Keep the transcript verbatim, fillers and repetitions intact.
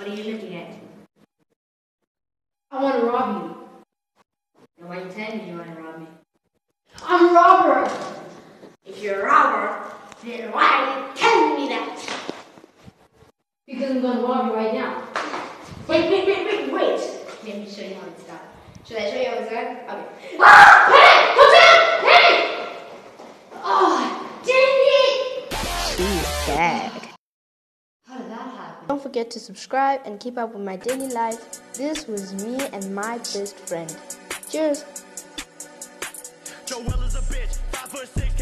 What are you looking at? I want to rob you. And why are you telling me you want to rob me? I'm a robber! If you're a robber, then why are you telling me that? Because I'm going to rob you right now. Wait, wait, wait, wait, wait! Let me show you how it's done. Should I show you how it's done? Okay. Ah! Hey! Come down! Hey! Oh, dang it! She's bad. How did that happen? Don't forget to subscribe and keep up with my daily life. This was me and my best friend. Cheers! Joel is a bitch, five foot six.